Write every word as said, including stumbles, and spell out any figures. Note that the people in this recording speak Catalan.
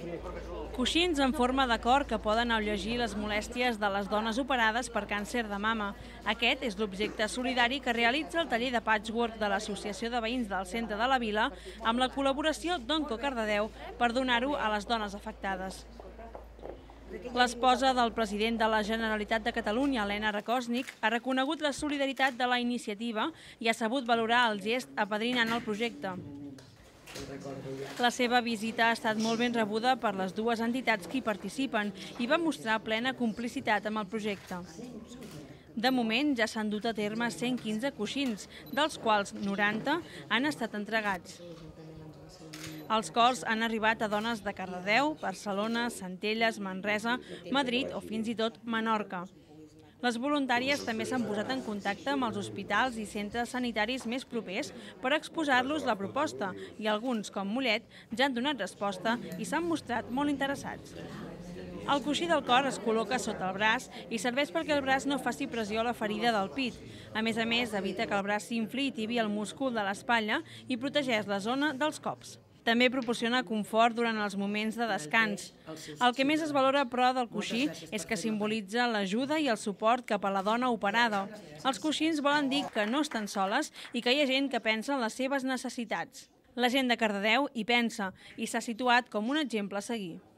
Coixins en forma de cor que poden alleugerir les molèsties de les dones operades per càncer de mama. Aquest és l'objecte solidari que realitza el taller de patchwork de l'Associació de Veïns del Centre de la Vila amb la col·laboració d'Onco Cardedeu per donar-ho a les dones afectades. L'esposa del president de la Generalitat de Catalunya, Elena Rakòsnik, ha reconegut la solidaritat de la iniciativa i ha sabut valorar el gest apadrinant el projecte. La seva visita ha estat molt ben rebuda per les dues entitats que hi participen i va mostrar plena complicitat amb el projecte. De moment ja s'han dut a terme cent quinze coixins, dels quals noranta han estat entregats. Els cors han arribat a dones de Cardedeu, Barcelona, Centelles, Manresa, Madrid o fins i tot Menorca. Les voluntàries també s'han posat en contacte amb els hospitals i centres sanitaris més propers per exposar-los la proposta i alguns, com Mollet, ja han donat resposta i s'han mostrat molt interessats. El coixí del cor es col·loca sota el braç i serveix perquè el braç no faci pressió a la ferida del pit. A més a més, evita que el braç s'infli i tibi el múscul de l'espatlla i protegeix la zona dels cops. També proporciona confort durant els moments de descans. El que més es valora, però, del coixí és que simbolitza l'ajuda i el suport cap a la dona operada. Els coixins volen dir que no estan soles i que hi ha gent que pensa en les seves necessitats. La gent de Cardedeu hi pensa i s'ha situat com un exemple a seguir.